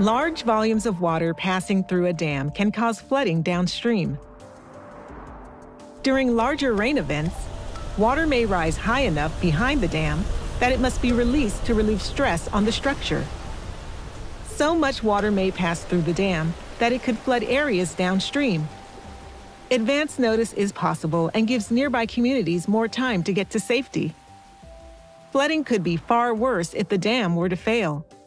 Large volumes of water passing through a dam can cause flooding downstream. During larger rain events, water may rise high enough behind the dam that it must be released to relieve stress on the structure. So much water may pass through the dam that it could flood areas downstream. Advance notice is possible and gives nearby communities more time to get to safety. Flooding could be far worse if the dam were to fail.